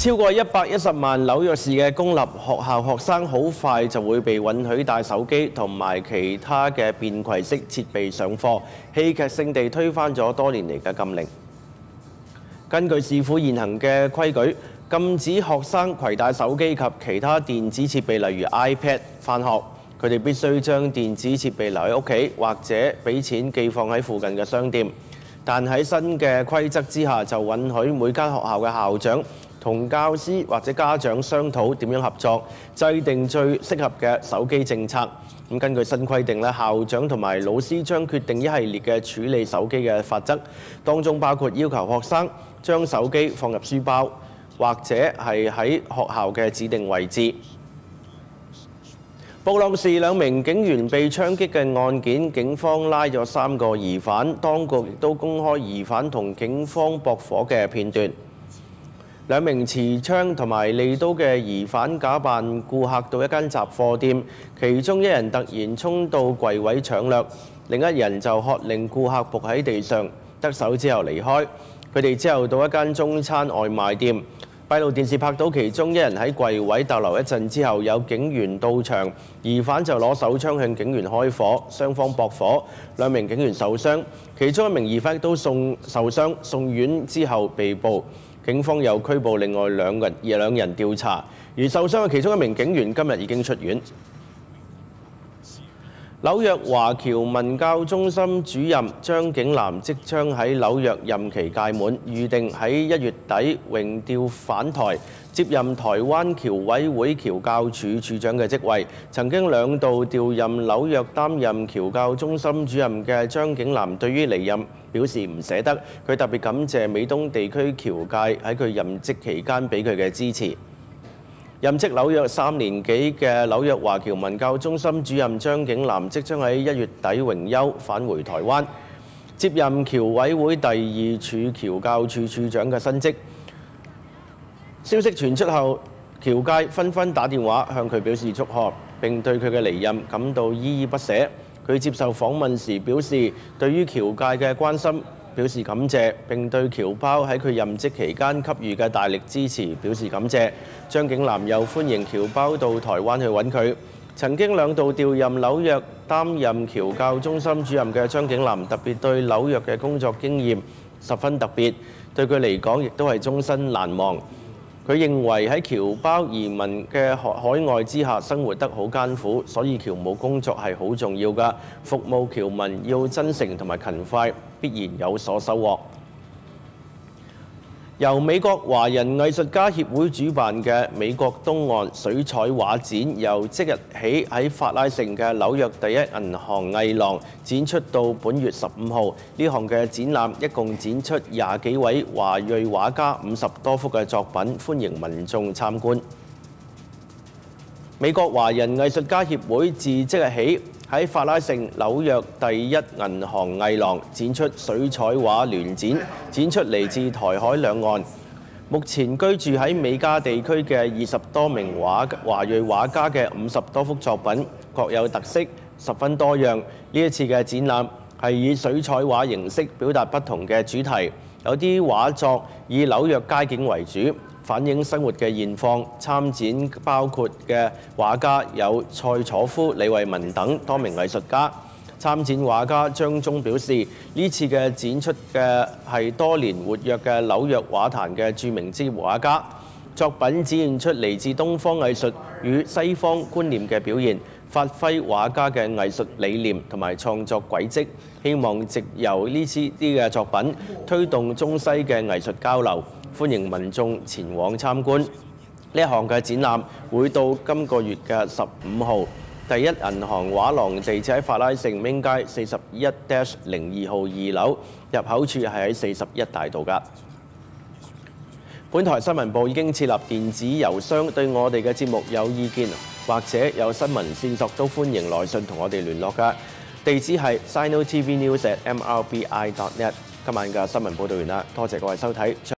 超過110萬紐約市嘅公立學校學生好快就會被允許帶手機同埋其他嘅便攜式設備上課，戲劇性地推翻咗多年嚟嘅禁令。根據市府現行嘅規矩，禁止學生攜帶手機及其他電子設備，例如 iPad 返學。佢哋必須將電子設備留喺屋企，或者俾錢寄放喺附近嘅商店。但喺新嘅規則之下，就允許每間學校嘅校長同教師或者家長商討點樣合作，制定最適合嘅手機政策。根據新規定咧，校長同埋老師將決定一系列嘅處理手機嘅法則，當中包括要求學生將手機放入書包，或者係喺學校嘅指定位置。布朗士兩名警員被槍擊嘅案件，警方拉咗3個疑犯，當局亦都公開疑犯同警方駁火嘅片段。兩名持槍同埋利刀嘅疑犯假扮顧客到一間雜貨店，其中一人突然衝到櫃位搶掠，另一人就喝令顧客伏喺地上，得手之後離開。佢哋之後到一間中餐外賣店。閉路電視拍到其中一人喺櫃位逗留一陣之後，有警員到場，疑犯就攞手槍向警員開火，雙方駁火，兩名警員受傷，其中一名疑犯亦都受傷，送院之後被捕。警方又拘捕另外兩人調查，而受傷嘅其中一名警員今日已經出院。紐約華僑文教中心主任張景南即將喺紐約任期屆滿，預定喺1月底榮調返台，接任台灣僑委會僑教處處長嘅職位。曾經2度調任紐約擔任僑教中心主任嘅張景南對於離任表示唔捨得，佢特別感謝美東地區僑界喺佢任職期間俾佢嘅支持。任職紐約3年幾嘅紐約華僑文教中心主任張景南即將喺1月底榮休返回台灣，接任僑委會第2處僑教處處長嘅新職。消息傳出後，僑界紛紛打電話向佢表示祝賀，並對佢嘅離任感到依依不捨。佢接受訪問時表示，對於僑界嘅關心表示感謝，並對僑胞喺佢任職期間給予嘅大力支持表示感謝。張景南又歡迎僑胞到台灣去揾佢。曾經2度調任紐約擔任僑教中心主任嘅張景南特別對紐約嘅工作經驗十分特別，對佢嚟講亦都係終身難忘。佢認為喺僑胞移民嘅海外之下生活得好艱苦，所以僑務工作係好重要㗎。服務僑民要真誠同埋勤快，必然有所收穫。由美國華人藝術家協會主辦嘅美國東岸水彩畫展，由即日起喺法拉盛嘅紐約第一銀行藝廊展出到本月15號。呢項嘅展覽一共展出20幾位華裔畫家50多幅嘅作品，歡迎民眾參觀。美國華人藝術家協會自即日起喺法拉盛紐約第一銀行藝廊展出水彩畫聯展，展出嚟自台海兩岸。目前居住喺美加地區嘅20多名華裔畫家嘅50多幅作品，各有特色，十分多樣。呢一次嘅展覽係以水彩畫形式表達不同嘅主題，有啲畫作以紐約街景為主，反映生活嘅現況。參展包括嘅畫家有蔡楚夫、李惠文等多名藝術家。參展畫家張忠表示，呢次嘅展出嘅係多年活躍嘅紐約畫壇嘅著名職業畫家，作品展現出嚟自東方藝術與西方觀念嘅表現，發揮畫家嘅藝術理念同埋創作軌跡，希望藉由呢啲嘅作品推動中西嘅藝術交流。歡迎民眾前往參觀。呢一項嘅展覽會到今個月嘅15號。第一銀行畫廊地址喺法拉盛明街41-02號2樓，入口處係喺41大道㗎。本台新聞部已經設立電子郵箱，對我哋嘅節目有意見或者有新聞線索都歡迎來信同我哋聯絡㗎。地址係 sinotvnews@mrbi.net。今晚嘅新聞報導完啦，多謝各位收睇。